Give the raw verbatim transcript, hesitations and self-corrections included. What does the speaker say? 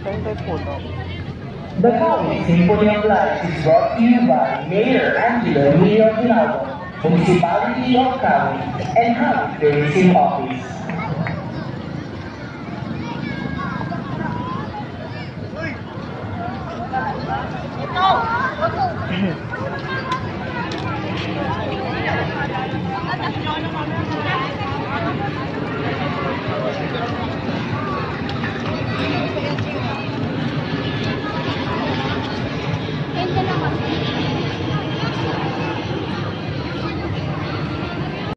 The following Symphony of Life is brought to you by Mayor Angelo Rio Pinalbo, Municipality of Cali, and Cali Tourism Office.